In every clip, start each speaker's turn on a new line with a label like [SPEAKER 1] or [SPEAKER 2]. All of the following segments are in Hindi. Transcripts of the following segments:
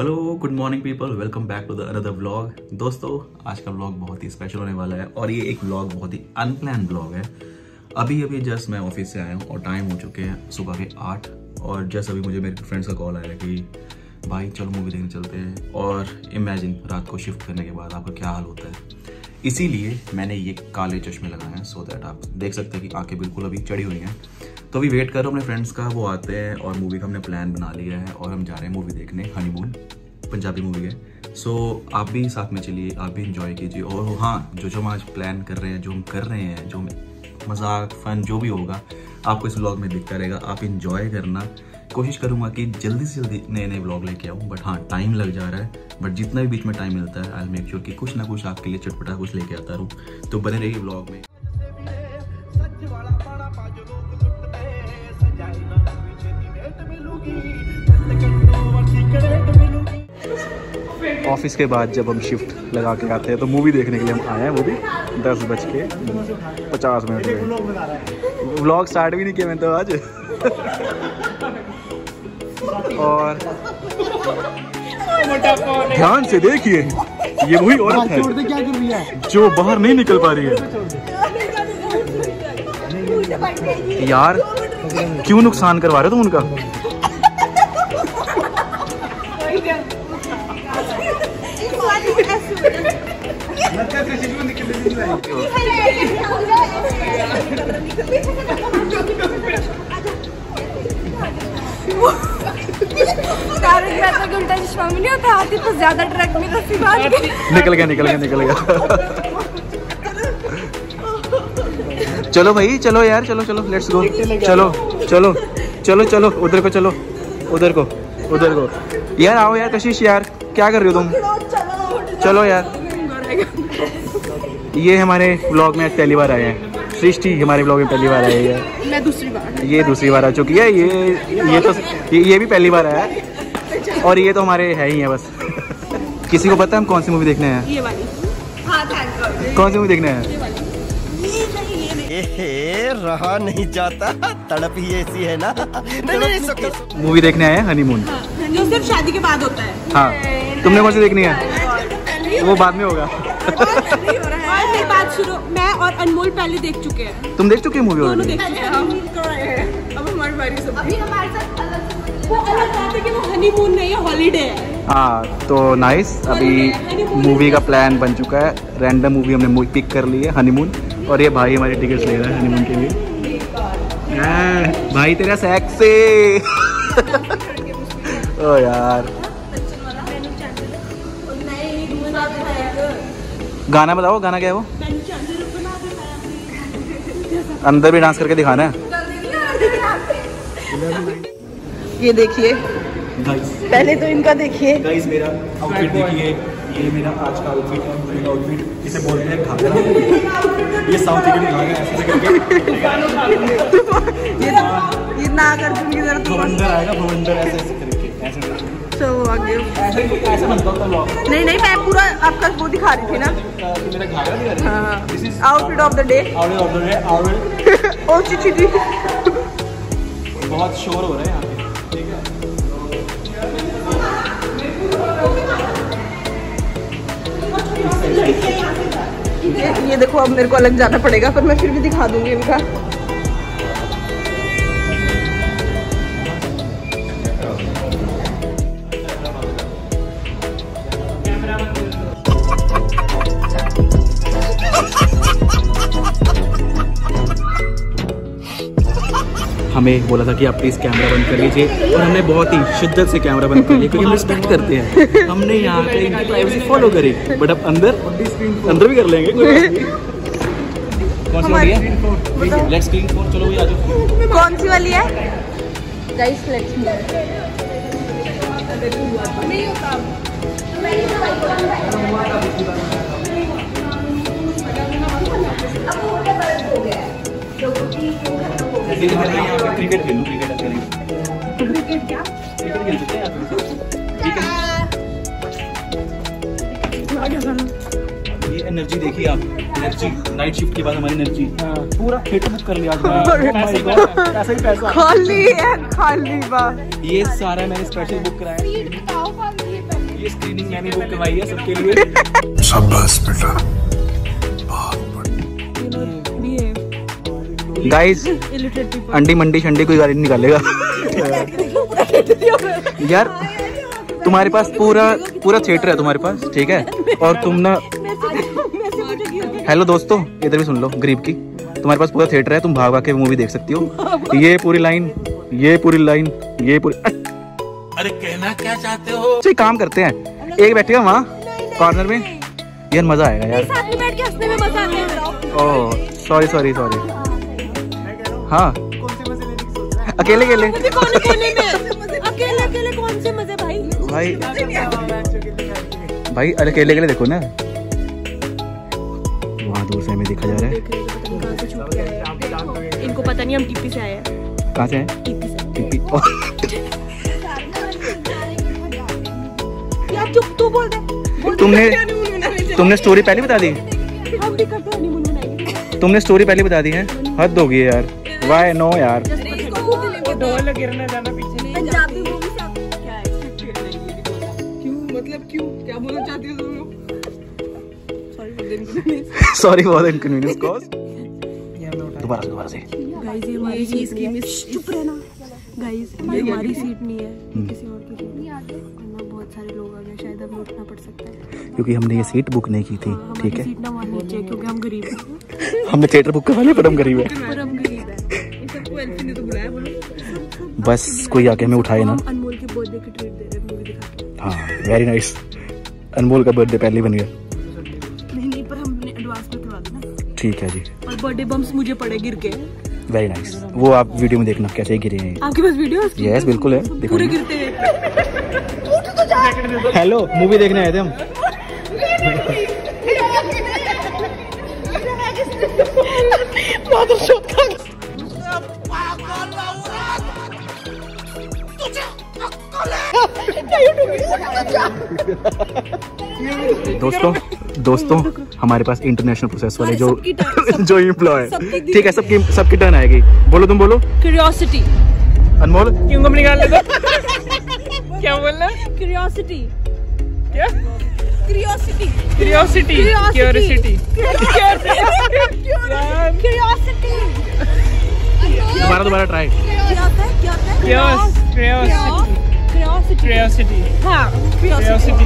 [SPEAKER 1] Hello good morning people, welcome back to the another vlog. दोस्तों आज का व्लॉग बहुत ही स्पेशल होने वाला है और ये एक व्लॉग बहुत ही अनप्लान व्लॉग है। अभी जस्ट मैं ऑफिस से आया हूँ और टाइम हो चुके हैं सुबह के 8 और जस्ट अभी मुझे मेरे फ्रेंड्स का कॉल आया कि भाई चलो मूवी देखने चलते हैं। और इमेजिन रात को शिफ्ट करने के बाद आपका क्या हाल होता है। इसीलिए मैंने ये काले चश्मे लगाए हैं सो दैट आप देख सकते हैं कि आंखें बिल्कुल अभी चढ़ी हुई हैं। तो अभी वेट कर रहा हूँ अपने फ्रेंड्स का, वो आते हैं और मूवी का हमने प्लान बना लिया है और हम जा रहे हैं मूवी देखने। हनीमून पंजाबी मूवी है। सो आप भी साथ में चलिए, आप भी इंजॉय कीजिए। और हाँ, जो हम आज प्लान कर रहे हैं, जो हम कर रहे हैं, जो मजाक फन जो भी होगा आपको इस व्लॉग में दिखता रहेगा। आप इंजॉय करना। कोशिश करूँगा कि जल्दी से जल्दी नए नए व्लॉग लेके आऊँ, बट हाँ टाइम लग जा रहा है। बट जितना भी बीच में टाइम मिलता है आई मेक श्योर कि कुछ ना कुछ आपके लिए चटपटा कुछ लेके आता रहूँ। तो बने रहिए व्लॉग में। ऑफिस के बाद जब हम शिफ्ट लगा के आते हैं तो मूवी देखने के लिए हम आए हैं। वो भी 10:50 में। व्लॉग स्टार्ट भी नहीं किया मैंने तो आज। और ध्यान से देखिए, ये वही औरत है जो बाहर नहीं निकल पा रही है। यार क्यों नुकसान करवा रहे हो तुम उनका?
[SPEAKER 2] उल्टा चश्मा में नहीं होता, हाथी तो ज्यादा ट्रक में रस्सी बांध के
[SPEAKER 1] निकल गया। चलो भाई चलो यार, चलो लेट्स गो। चलो उधर को यार। आओ यार कशिश, यार क्या कर रही हो तुम? चलो यार। ये हमारे व्लॉग में पहली बार आए हैं। सृष्टि हमारे व्लॉग में पहली बार आई है।
[SPEAKER 2] मैं दूसरी बार। ये
[SPEAKER 1] दूसरी बार आ चुकी है। ये भी पहली बार आया है। और ये तो हमारे है ही है बस। किसी को पता है हम कौन सी मूवी देखने हैं?
[SPEAKER 2] ये वाली। हाँ,
[SPEAKER 1] कौन सी मूवी देखने हैं?
[SPEAKER 3] रहा नहीं जाता, तड़प ही ऐसी है ना। नहीं,
[SPEAKER 1] मूवी देखने आए हैं हनीमून।
[SPEAKER 2] जो सिर्फ शादी के बाद होता है।
[SPEAKER 1] हाँ, तुमने कौन सी देखनी है? वो बाद में होगा।
[SPEAKER 2] और बात शुरू, मैं और अनमोल पहले देख चुके हैं।
[SPEAKER 1] तुम देख चुके हैं मूवी?
[SPEAKER 2] दोनों देख चुके हैं हम। अब हमारी बारी सब। अभी हमारे साथ वो अलग बात है कि वो हनीमून नहीं है, हॉलीडे है।
[SPEAKER 1] हाँ तो नाइस। अभी मूवी का प्लान बन चुका है। रैंडम मूवी हमने पिक कर ली है, हनीमून। और ये भाई हमारी टिकट्स ले रहा है हनीमून के लिए। भाई तेरा सेक्सी। ओ यार गाना बताओ, गाना क्या है वो? अंदर भी डांस करके दिखाना है।
[SPEAKER 2] ये देखिए पहले तो इनका देखिए।
[SPEAKER 1] गाइस मेरा आउटफिट देखिए, ये मेरा आज का आउटफिट है। मेरा आउटफिट इसे बोलते हैं घाघरा। ये साउथ इंडियन घाघरा ऐसे करके
[SPEAKER 2] ये नागार्जुन की तरह
[SPEAKER 1] भवंडर आएगा, भवंडर ऐसे करके ऐसे।
[SPEAKER 2] तो आगे
[SPEAKER 1] ऐसे बनता था व्लॉग।
[SPEAKER 2] नहीं मैं पूरा आपका वो दिखा रही थी ना।
[SPEAKER 1] मेरा घाघरा दिखा रही है।
[SPEAKER 2] हाँ, outfit of the day. Oh चिची
[SPEAKER 1] बहुत शोर हो रहा है यहाँ पे, ठीक
[SPEAKER 2] है। ये देखो, अब मेरे को अलग जाना पड़ेगा पर मैं फिर भी दिखा दूंगी इनका।
[SPEAKER 1] हमें बोला था कि आप प्लीज कैमरा बंद कर लीजिए और हमने बहुत ही शिद्दत से कैमरा बंद कर लिया क्योंकि हम रिस्पेक्ट करते हैं। हमने यहाँ पे इनकी प्राइवेसी फॉलो करी। बट अब अंदर भी कर लेंगे। कौन सी वाली है? Let's screen 4। चलो आ जाओ।
[SPEAKER 2] कौन सी वाली है? गाइस लेट्स
[SPEAKER 1] क्रिकेट खेलूं। क्रिकेट क्या? क्रिकेट खेल सकते हैं। ये एनर्जी देखिए आप, एनर्जी नाइट शिफ्ट के बाद हमारी एनर्जी पूरा फिट बुक कर लिया। पैसा ही पैसा
[SPEAKER 2] खाली है, खाली बा।
[SPEAKER 1] ये सारा मैंने स्पेशल बुक कराया।
[SPEAKER 4] स्क्रीनिंग मैंने बुक करवाई है सबके लिए।
[SPEAKER 5] शाबाश बेटा।
[SPEAKER 1] गाइस अंडी मंडी शंडी कोई गाड़ी नहीं निकालेगा यार। तुम्हारे पास पूरा थिएटर है तुम्हारे पास, ठीक है, और तुम ना, हेलो दोस्तों इधर भी सुन लो गरीब की, तुम्हारे पास पूरा थिएटर है, तुम भाग भाग के मूवी देख सकती हो। ये पूरी लाइन ये पूरी अरे कहना क्या चाहते हो? तो काम करते हैं, एक बैठेगा वहाँ कॉर्नर में, यार मजा आएगा यार।
[SPEAKER 2] साथ में बैठ के हंसने में मजा आता है।
[SPEAKER 1] Oh sorry. हाँ अकेले
[SPEAKER 2] अकेले कौन से मजे
[SPEAKER 1] भाई अकेले देखो ना, वहाँ दूर से हमें देखा जा रहा है।
[SPEAKER 2] इनको पता नहीं हम टीपी से आए हैं।
[SPEAKER 1] कहाँ से हैं?
[SPEAKER 2] टीपी से। यार चुप, तू बोल दे।
[SPEAKER 1] तुमने स्टोरी पहले बता दी?
[SPEAKER 2] हम भी करते हैं हनीमून मनाएंगे।
[SPEAKER 1] तुमने स्टोरी पहले बता दी है, हद हो गई है यार। वाई नो यार।
[SPEAKER 4] ढोल गिरना जाना पीछे नहीं।
[SPEAKER 2] पंजाबी मूवी से आप क्या एक्सपेक्ट कर रहे हैं? क्यों मतलब क्यों क्या बोलना चाहती हो तुम लोग?
[SPEAKER 1] Sorry for the inconvenience caused. दोबारा से
[SPEAKER 2] गाइस ये हमारी सीट की मिस, चुप रहना गाइस, ये हमारी सीट नहीं है, किसी और की सीट है। वरना बहुत सारे लोग आ गए, शायद हमें उठना पड़ सकता है
[SPEAKER 1] क्योंकि हमने ये सीट बुक नहीं की थी, ठीक है।
[SPEAKER 2] सीट ना वहाँ नीचे है क्योंकि हम गरीब हैं।
[SPEAKER 1] हमने थिएटर बुक करवा लिया पर हम गरीब है।
[SPEAKER 2] सबको एल्फी ने तो बुलाया, बोलो
[SPEAKER 1] बस कोई आके हमें उठाए ना।
[SPEAKER 2] अनमोल के बर्थडे की ट्रीट दे रहे हैं मूवी दिखा के।
[SPEAKER 1] हाँ वेरी नाइस। अनमोल का बर्थडे पहले बन गया।
[SPEAKER 2] नहीं पर हमने एडवांस में करवा देना,
[SPEAKER 1] ठीक है जी।
[SPEAKER 2] और बर्थडे बम्स मुझे पड़े गिर के।
[SPEAKER 1] Very nice. वो आप वीडियो में देखना कैसे गिरे हैं।
[SPEAKER 2] आपके पास वीडियो है?
[SPEAKER 1] यस बिल्कुल है,
[SPEAKER 2] पूरे गिरते हैं।
[SPEAKER 1] हेलो मूवी देखने आए थे हम। दोस्तों हमारे पास इंटरनेशनल प्रोसेस वाले जो एम्प्लॉय, ठीक है, सबकी टर्न आएगी। बोलो तुम बोलो।
[SPEAKER 2] क्यूरियोसिटी।
[SPEAKER 1] अनमोल
[SPEAKER 4] क्यों कम निकाल लेते? क्या बोलना?
[SPEAKER 2] क्यूरियोसिटी।
[SPEAKER 4] क्या?
[SPEAKER 2] क्यूरियोसिटी।
[SPEAKER 4] क्यूरियोसिटी। क्यूरियोसिटी।
[SPEAKER 2] क्यूरियोसिटी।
[SPEAKER 1] दोबारा ट्राई।
[SPEAKER 2] क्या होता है?
[SPEAKER 4] क्यूरियोसिटी।
[SPEAKER 2] हाँ
[SPEAKER 4] क्यूरियोसिटी।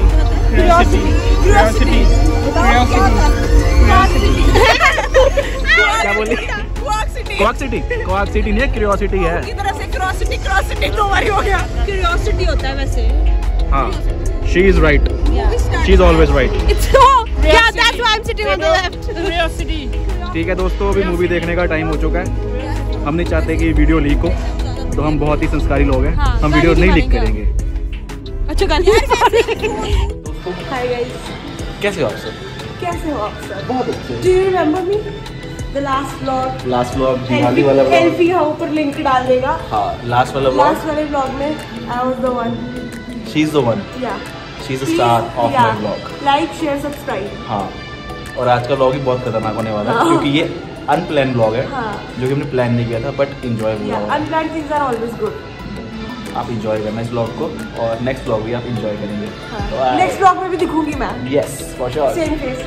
[SPEAKER 1] क्या बोली? क्वाकसिटी नहीं है, क्यूरियोसिटी है।
[SPEAKER 2] की तरह से क्यूरियोसिटी दो बार हो गया। क्यूरियोसिटी होता है वैसे।
[SPEAKER 1] हाँ she is right, she is always right।
[SPEAKER 2] It's no, yeah, that's why I'm sitting on the left।
[SPEAKER 4] Curiosity.
[SPEAKER 1] ठीक है दोस्तों, अभी मूवी देखने का टाइम हो चुका है। हम नहीं चाहते कि वीडियो लीक हो, तो हम बहुत ही संस्कारी लोग हैं, हम वीडियो नहीं लीक करेंगे।
[SPEAKER 2] अच्छा गाली। हाय गाइस,
[SPEAKER 1] कैसे हो आप सब?
[SPEAKER 2] कैसे हो आप सब?
[SPEAKER 1] बहुत अच्छे।
[SPEAKER 2] Do you remember me? The last vlog
[SPEAKER 1] Diwali वाला vlog।
[SPEAKER 2] हेल्फी यहाँ ऊपर लिंक डाल देगा।
[SPEAKER 1] हाँ लास्ट वाले
[SPEAKER 2] vlog में I was the one।
[SPEAKER 1] she is the one,
[SPEAKER 2] yeah,
[SPEAKER 1] she is the star of my vlog।
[SPEAKER 2] like share subscribe।
[SPEAKER 1] हाँ और आज का vlog भी बहुत खतरनाक होने वाला है, क्योंकि ये अनप्लान vlog है, जो कि हमने प्लान नहीं किया था, but enjoy vlog।
[SPEAKER 2] unplanned things are always good।
[SPEAKER 1] आप एंजॉय करना इस vlog को, और नेक्स्ट vlog भी आप एंजॉय करेंगे।
[SPEAKER 2] नेक्स्ट vlog में भी दिखूंगी मैं।
[SPEAKER 1] Yes for sure.
[SPEAKER 2] Same face.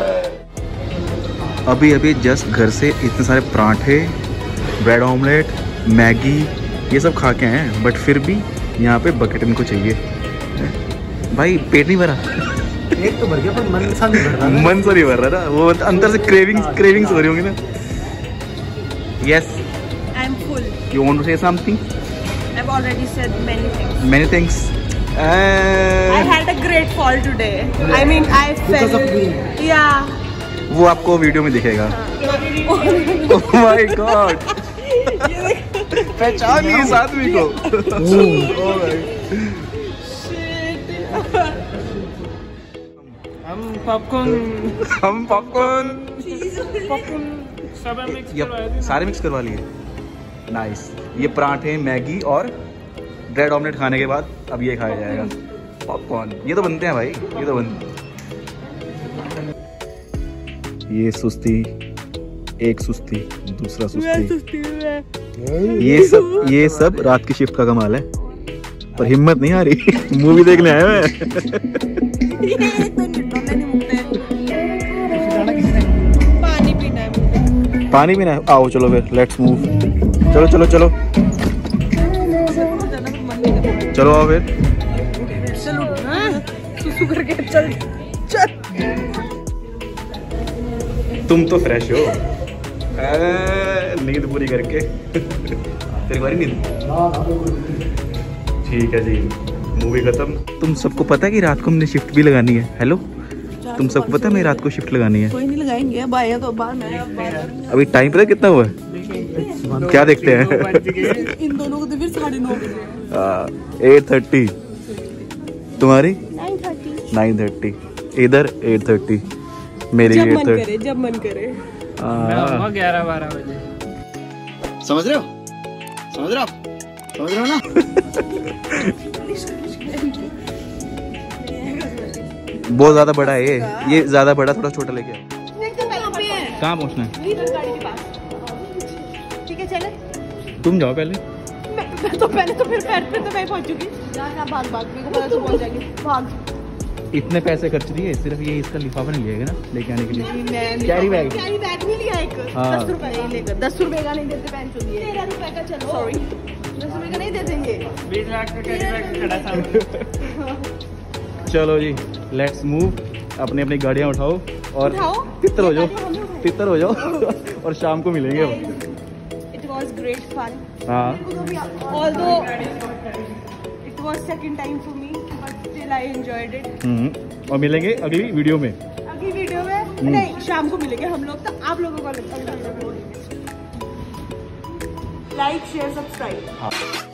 [SPEAKER 1] अभी जस्ट घर से इतने सारे पराठे, ब्रेड ऑमलेट, मैगी ये सब खा के हैं, बट फिर भी यहाँ पे बकेट इनको चाहिए। भाई पेट नहीं भरा?
[SPEAKER 3] पेट तो भर गया पर मन सा नहीं भर रहा।
[SPEAKER 1] मन सा नहीं भर रहा ना, वो अंदर से क्रेविंग्स हो रही होंगी ना। Yes
[SPEAKER 2] I am full.
[SPEAKER 1] You want to say something?
[SPEAKER 2] I've already said many things.
[SPEAKER 1] Many things.
[SPEAKER 2] I had a great fall today. I mean, I fell. Yeah.
[SPEAKER 1] वो आपको वीडियो में दिखेगा। Oh my God. पहचान नहीं इस आदमी को।
[SPEAKER 4] हम पॉपकॉर्न
[SPEAKER 1] सारे मिक्स करवा लिए। नाइस। ये पराठे, मैगी और ब्रेड ऑमलेट खाने के बाद अब ये खाया जाएगा पॉपकॉर्न। ये तो बनते हैं भाई, ये तो बनते। ये सुस्ती, एक सुस्ती, दूसरा सुस्ती। ये सब रात की शिफ्ट का कमाल है, पर हिम्मत नहीं आ रही। मूवी देखने आए हैं।
[SPEAKER 2] तो डोले नहीं मुकते। पानी पीना है मुझे।
[SPEAKER 1] पानी पीना है, आओ चलो फिर लेट्स मूव। चलो चलो चलो चलो आओ फिर।
[SPEAKER 2] चल उठ, सुसु करके चल चल।
[SPEAKER 1] तुम तो फ्रेश हो नींद पूरी करके। तेरी बारी नींद। ठीक है जी, मूवी खत्म। तुम सबको पता है कि रात को हमने शिफ्ट भी लगानी है। हेलो, तुम सबको पता है मेरी रात को शिफ्ट लगानी है।
[SPEAKER 2] कोई नहीं लगाएंगे, अब आया तो बाद में।
[SPEAKER 1] अभी टाइम पता कितना हुआ है? क्या देखते हैं?
[SPEAKER 2] इन दोनों को तो फिर 9:30 बजे।
[SPEAKER 1] 8:30। तुम्हारी
[SPEAKER 2] 9:30।
[SPEAKER 1] इधर 8:30। मेरी
[SPEAKER 2] जब मन
[SPEAKER 1] 8:30।
[SPEAKER 2] करे, जब मन करे।
[SPEAKER 4] मैं आऊंगा 11-12 बजे।
[SPEAKER 3] समझ रहे हो? समझ रहे हो? समझ रहे हो ना?
[SPEAKER 1] बहुत ज्यादा बड़ा है ये ज्यादा बड़ा, थोड़ा छोटा लेके आओ। कहाँ पहुँचना है?
[SPEAKER 2] ठीक है चले।
[SPEAKER 1] तुम जाओ पहले।
[SPEAKER 2] मैं तो पहले तो फिर पैर पे तो मैं पहुंचूंगी। जा भाग भाग, मेरे को पता तो पहुंच जाएगी। भाग।
[SPEAKER 1] इतने पैसे खर्च दिए, सिर्फ ये इसका लिफाफा नहीं लिएगा ना लेके आने के लिए।
[SPEAKER 2] कैरी बैग नहीं लिया एक।
[SPEAKER 1] हाँ।
[SPEAKER 2] 10 रुपए ही लेकर, 10 रुपए का नहीं देते बहन चुनिए। 13 रुपए का चलो। सॉरी 10 रुपए का नहीं दे देंगे।
[SPEAKER 4] 20 लाख का कैरी बैग खड़ा सामने।
[SPEAKER 1] चलो जी लेट्स मूव। अपनी अपनी गाड़ियाँ उठाओ और
[SPEAKER 2] उठाओ?
[SPEAKER 1] तितर हो जाओ, तितर हो जाओ और शाम को मिलेंगे।
[SPEAKER 2] It was great fun.
[SPEAKER 1] हाँ
[SPEAKER 2] Although it was second time for me, but still I enjoyed it.
[SPEAKER 1] और मिलेंगे अगली वीडियो में।
[SPEAKER 2] अगली वीडियो में नहीं, शाम को मिलेंगे हम लोग। तो आप लोगों को लाइक शेयर सब्सक्राइब।
[SPEAKER 1] हाँ।